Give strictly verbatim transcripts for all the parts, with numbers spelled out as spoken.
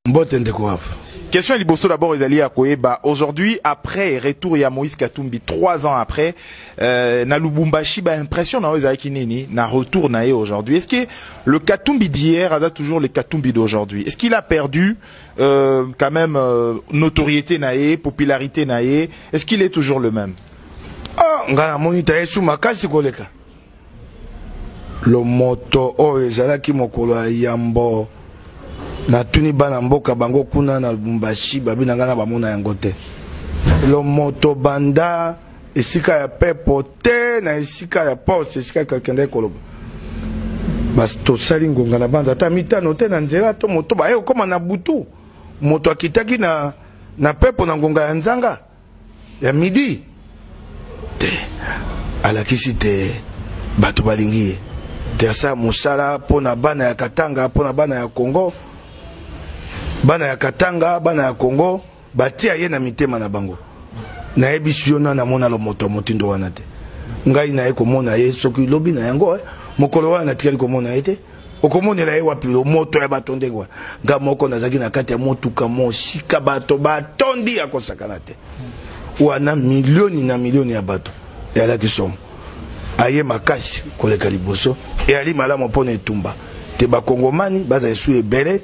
Question Liboso d'abord, Ezali Akoeba. Aujourd'hui, après retour à Moïse Katumbi, trois ans après, euh, na Lubumbashi, bah, impression na Ezali Kinini, na retour nae aujourd'hui. Est-ce que le Katumbi d'hier a toujours le Katumbi d'aujourd'hui? Est-ce qu'il a perdu euh, quand même euh, notoriété nae, popularité nae? Est-ce qu'il est toujours le même? Ah, ngana monita yesu makasi koleka. Le moto o Ezali ki mokolo yambo. Na tuni bana mboka bango kuna na Lubumbashi babi nangana bamona yango te. Lo moto banda esika ya pepo te na esika ya poste esika ya kende koloba. Bas to sali ngonga na banda ta mitano te na nzela to moto ba yo koma na butu. Moto akitaki na na pepo na ngonga ya nzanga ya midi te alakisi te bato balingi te sa musala pona bana ya Katanga pona bana ya Congo. Bana ya Katanga, bana ya Congo, batia ye na mitema na bango. Na ebisio na na mona lo moto motindo wana te. Ngai na ye komona ye soki lobi na yango, mokolo wana tikali komona ye te. Okomona la ye wapi lo moto ya batonde kwa. Nga moko nazaki na kati ya motuka mo shika bato batondi ya kosakana te. Wana milioni na milioni ya bato. Ya la kisomo. Aye makasi koleka liboso e ali malamu pona etumba. Te ba kongomani baza esu ebele.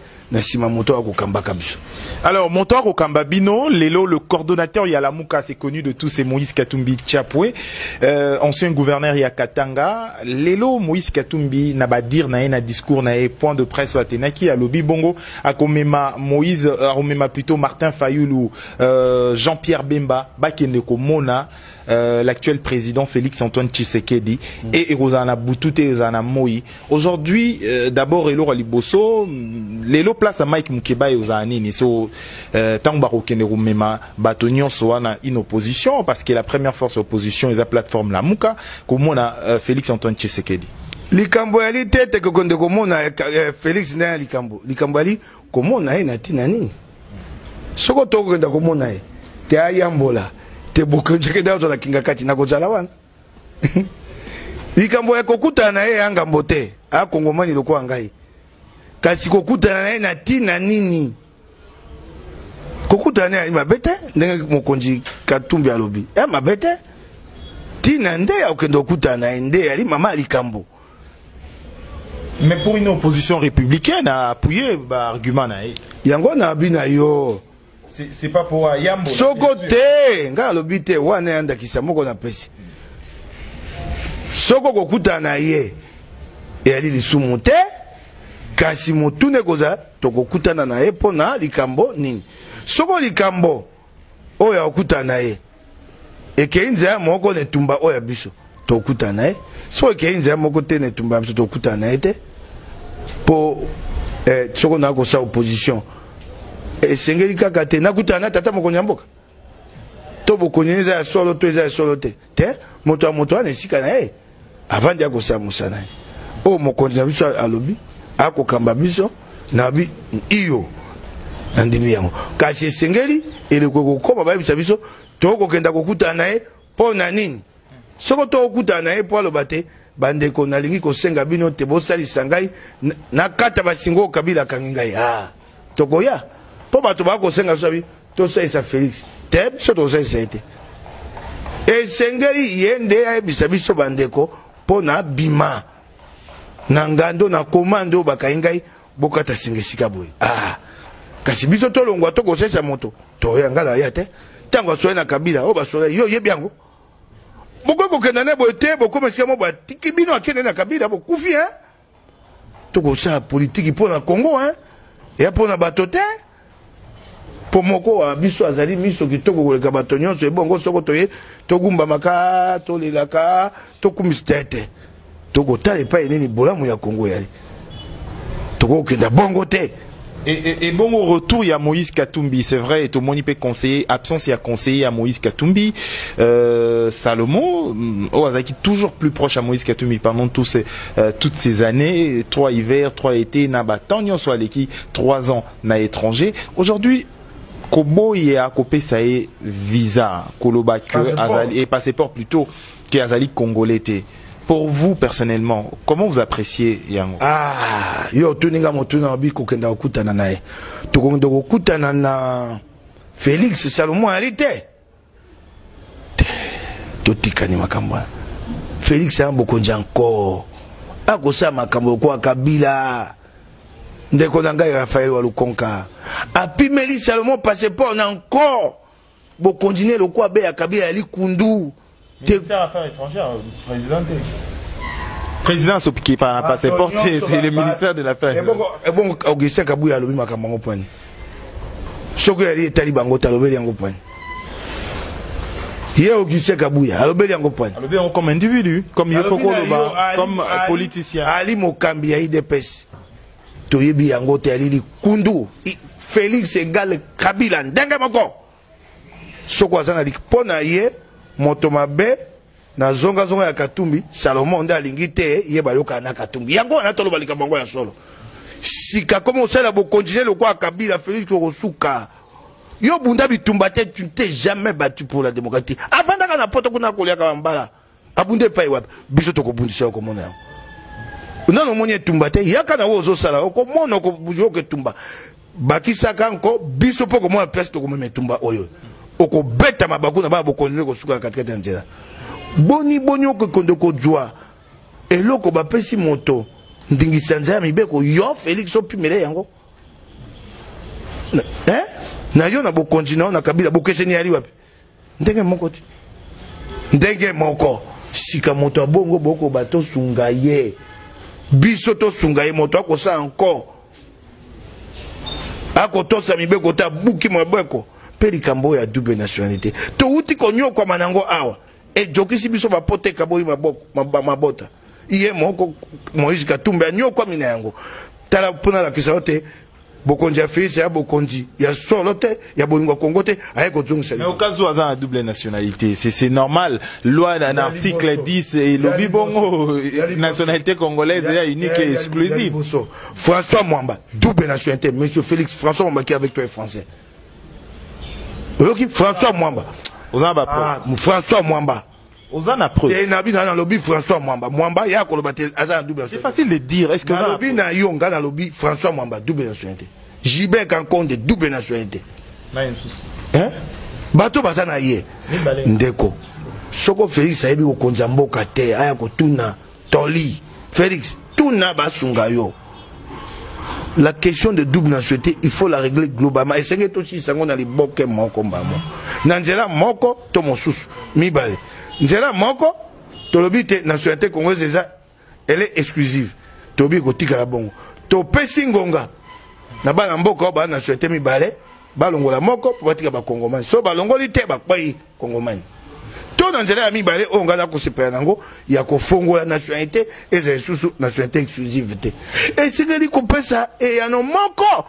Alors, Montoire Okambabino, Lelo, le coordonnateur Yalamuka, c'est connu de tous, c'est Moïse Katumbi Tchapwe, euh, ancien gouverneur Yakatanga. Lelo, Moïse Katumbi, n'a pas dire, n'a un discours, n'a un point de presse, Watenaki, à Lobi Bongo, à Komema Moïse, à Komema plutôt Martin Fayoulou, euh, Jean-Pierre Bemba, Bakeneko Mona, Euh, l'actuel président Félix Antoine Tshisekedi mm. et Rosana Boutute et Rosana Moï. Aujourd'hui, euh, d'abord, Elo Aliboso, Lelo place à Mike Mukeba et Rosana Nini. So, Tangbaro Keneru Mema, Batonion Soana in opposition, parce que la première force opposition est la plateforme la Muka, comme on a Félix Antoine Tshisekedi. Likambo yali tete kokonde komona Félix na likambo. Likambo yali komona e na tinani. Soko toko kenda komona e. Te ayambola. Te boko njeke dazo la kinga kati na kozala wana. Likambo ya kokuta na ye anga mbote. A kongomani loko angai. Kasi kokuta na ye na tina nini. Kokuta na ye mabete. Ndenge mokonji Katumbi alobi. E mabete. Tina nde ya okendo kuta na ye nde ya li mama likambo. Mais pour une opposition républicaine à appuyer bah, argument na ye. Yango na abina yo. C'est pas pour Yambo. Sokote, nga lobite wana yanda kisamoko na pesi. Soko kokuta na ye. E ali lisumu te. Kasi motune koza tokokuta na ye pona likambo nini. Soko likambo oya okuta na ye. E keinze ya moko ne tumba oya biso tokuta na ye. Soko keinze ya moko te ne tumba biso tokuta na ye te. Po eh, soko na kosa opposition. E sengeli kaka te nakutana tata mokonzi ya mboka to bokonzi eza ya solo to eza ya solo te te moto ya moto wana esika na ye avandi akosala mosala ye oyo mokonzi na biso alobi akokamba biso na bi iyo na ndimi yango kasi esengeli eleko kokoma bayebisa biso tokokenda kokutana na ye mpo na nini soko tokokutana na ye mpo aloba te bandeko nalingi kosenga bino te bosalisa ngai nakata basingo Kabila akangi ngai ah tokoya po bato ba ko senga sabi to sai sa Félix te so to sai sai te e sengeli yende ya bisabiso bandeko po na bima na ngando na komando bakaingai bokata singesika boy ah kasi biso to longwa to ko sai sa moto to ya ngala ya te tango so na Kabila o ba so yo ye biango boko ko kenda ne boy te boko mesika mo ba tikibino akene na Kabila bo kufi hein to ko sa politique po na Congo hein ya po na bato te pomoko wa biso azali miso kitoko koleka bato nyonso ebongo soko toye togumba maka tolelaka tokumistete tokotala epai nini bolamu ya Congo yali tokokenda bongo te. Et, et, et bon, au retour, il y a Moïse Katumbi, c'est vrai, et tout le monde peut conseiller, absence, il y a conseiller à Moïse Katumbi, euh, Salomon, oh, qui est toujours plus proche à Moïse Katumbi pendant tous ces, euh, toutes ces années, trois hivers, trois étés, Nabatan, yon soit l'équipe, trois ans, na étranger. Aujourd'hui, Kobo, il y a copé, ça est, visa, Koloba, que, Azali, et passeport plutôt, que Azali Congolais était. Pour vous personnellement, comment vous appréciez Yango? Ah, yo tuninga motuna obi kokenda okutana nae. Tokonde okutana na Félix Salomon alite. Totikani makamba. Félix a bokonja encore. Akosa makambo kwa Kabila. Ndeko nanga Raphaël Walukonka. Apimeli Salomon passeport na encore. Bo continuer le quoi be ya Kabila ali kundu. Ministère Affaires étrangères, président. Président qui par passeport, c'est le ministère de l'Affaires. Et bon, et bon, Augustin Kabouya lobi makambo point. Soko yali etali bango talobeli yango point. Hier Augustin Kabouya alobeli yango point. Alobeli comme individu, comme Yopoko Loba, comme politicien. Ali Mokambi ya I D P S. Toyebi yango te ali kundu. Félix égale Kabila ndenge moko. Soko azana lik pona ye motomabe na zonga zonga ya Katumbi Salomon nda lingite ye bayoka na Katumbi yango na tolo balika bango ya solo sika comme osala bo continuer le quoi Kabila Félix Kosuka yo bunda bitumba te tu t'es jamais battu pour la démocratie avant d'aka na poto kuna kolia ka mbala abunde pa iwa biso to ko bundisa ko mona non non moni tumba te yaka na wozo sala ko mona ko bujo ke tumba bakisa kanko biso poko mo peste ko me tumba oyo oko beta mabaku na ba bokonne ko suka katikati nzela boni boni oko kondo ko jwa eloko ba pesi moto ndingisa nzela mibeko yo Félix opimele yango eh na yo na bokonjina na Kabila bokeseni ali wapi ndenge moko ti ndenge moko sika moto abongo boko bato sunga ye biso to sunga ye moto akosa encore akotosa mibeko ta buki mabeko peri kambo ya double nationalité to uti konyo kwa manango awa e jokisi biso ba pote kaboi maboko mabota iye moko Moïse Katumbi anyo kwa mina yango tala pona la kisaote bokonji ya Félix ya bokonji ya solo te ya bolingo Kongo te ayeko zungisa. Mais au cas où azan double nationalité c'est c'est normal loi d'un article dix et le bibongo nationalité congolaise est unique et exclusive. François Mwamba double nationalité monsieur Félix François Mwamba qui avec toi est français. François Mwamba. Ah, François Mwamba. Ozana preuve. Et nabi na lobby François Mwamba. Mwamba ya ko lobate azana double nationalité. C'est facile de dire. Est-ce que na lobby na yo nga na lobby François Mwamba double nationalité. Jibé Kankonde de double nationalité. Hein? Bato bazana ye. Ndeko. Soko Félix ayebi ko konza mboka te aya ko tuna toli. Félix tuna basunga yo. La question de double nationalité, il faut la régler globalement. Et c'est que tout ça, on a les boques moko mbamo. Nanzela moko, to mosus, mibale. Nanzela moko, to lobite nationalité congolaise, elle est exclusive. To bi kotika la bongo. To pesi ngonga. Na ba mboka ba nationalité mibale, ba longola moko, po batika ba kongomani. So ba longoli te ba kwai kongomani. To nanzela ya mibale onga na ko sepela nango ya ko fongola nationalité et sous nationalité exclusive te. Et c'est que ko pesa et ya no moko.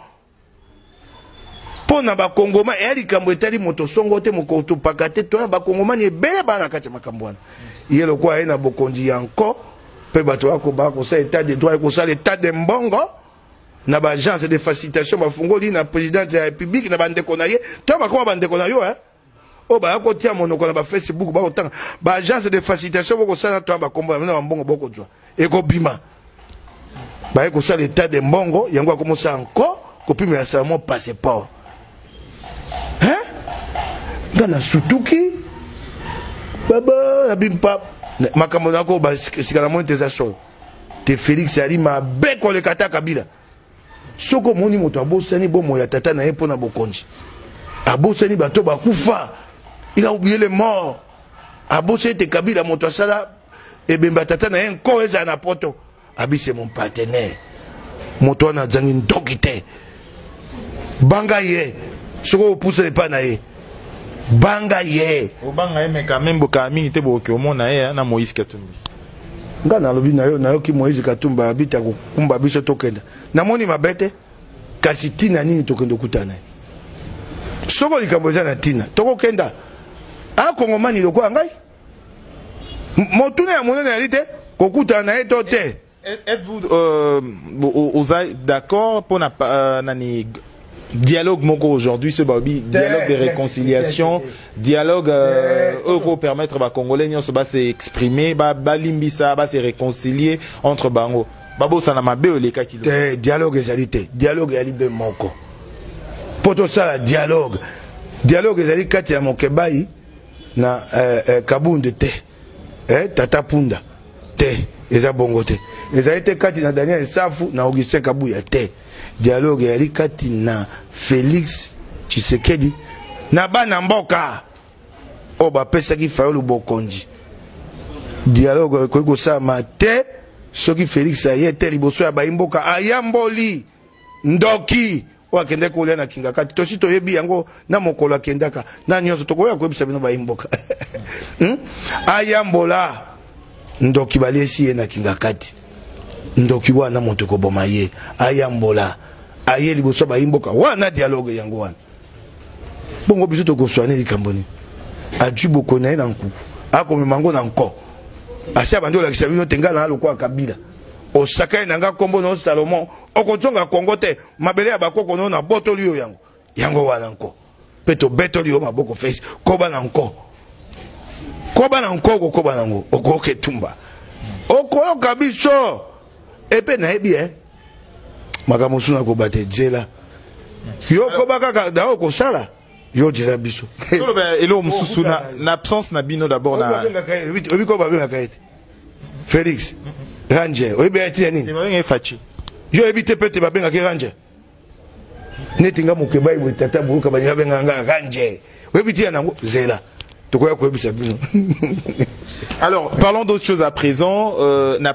Pona ba kongoma e ali kambo etali moto songo te moko to pakate to ba kongomani ebele ba na kati makambo wana. Yelo kwa ena bokonji yanko pe bato ko ba ko sa état de droit ko sa l'état de mbongo na ba agence de facilitation ba fongoli na président de la République na bande konaye to ba ko bande konayo hein. Oh bah à côté à mon on a Facebook bah autant bah agence de facilitation beaucoup ça toi bah combat maintenant mbongo beaucoup de et go bima bah éco ça l'état de mbongo yango a commencé encore copie mais ça mon passeport hein dans la sutuki baba abimpa makamona ko bah c'est quand même tes assos te Félix Ali ma beko le kata Kabila soko moni moto abosani bo moya tata na epona bokonji abosani bato bakufa. Il a oublié les morts. Abosé te Kabila moto sala et bemba tata na un koeza na poto. Abi c'est mon partenaire. Moto na zangin dokite. Banga ye. Soko pousse les panaye. Banga ye. O banga ye mais quand même boka minité boki o mona ye na Moïse Katumbi. Nga na lobi na yo na yo ki Moïse Katumbi abita ko kumba biso tokenda. Na moni mabete kasi tina nini tokendo kutana. Soko likamboza na tina. Toko kenda. A Kongomani loko ngai motuna ya monene ya lite kokuta na etote. Êtes-vous euh, d'accord pour na nani dialogue moko aujourd'hui ce babi dialogue de réconciliation dialogue euh, euro permettre ba congolais nyonso ba s'exprimer ba balimbisa ba se réconcilier entre bango babo sana mabe oleka kilo dialogue ezali te dialogue ezali be moko poto sala dialogue dialogue ezali kati ya mokebai na eh, eh, kabunde te eh, tata punda te eza bongo te ezali te kati na Daniel Safu na Augustin Kabuya te dialogue ezali kati na Félix Tshisekedi na bana mboka o bapesaki Fayulu Bokonzi dialogue ko kosama te soki Félix aye te liboso ya baimboka ayamboli ndoki wakende kolia na kinga kati tosi toyebi yango na mokolo akendaka na nyonso tokoya koyebisa bino baimboka hmm? ayambola ndoki balesi ye na kinga kati ndoki wana moto koboma ye ayambola aye liboso baimboka wana dialogue yango wana bongo biso tokoswane likamboni aju bokona ye na nku akomemango na nko asia bandi olakisa bino tenga na lokwa kabila osaka nanga kombo no Salomon okotonga Kongo te mabele ya bakoko no na botoli yo yango yango wana nko peto betoli yo maboko face koba na nko koba na nko koba na ngo okoke tumba okoyoka biso epe na ebi eh makamusu na kobate dzela yo koba kaka da okosala yo dzela biso solo ba elo mususu na na absence na bino d'abord na obi ko ba benga kaete Félix Ranger obi eti nini c'est bien fachi yo ebite pete ba benga ke Ranger netinga mokeba ibo tata buka ba benga nga Ranger obi ti nango zela tokoya ko ebisa bino. Alors parlons d'autre chose à présent euh,